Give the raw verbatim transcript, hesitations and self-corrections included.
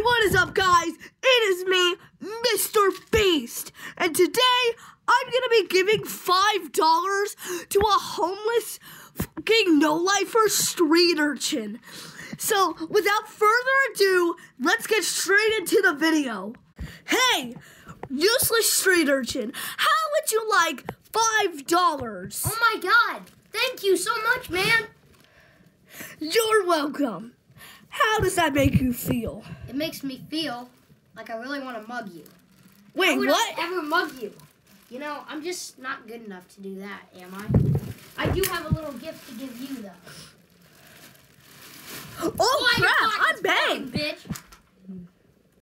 what is up, guys? It is me, Mister Beast, and today I'm gonna be giving five dollars to a homeless fucking no-lifer street urchin. So, without further ado, let's get straight into the video. Hey, useless street urchin, how would you like five dollars? Oh my god, thank you so much, man. You're welcome. How does that make you feel? It makes me feel like I really want to mug you. Wait, How would what? I ever mug you? You know, I'm just not good enough to do that, am I? I do have a little gift to give you, though. Oh, crap, I'm bang, bang. bitch.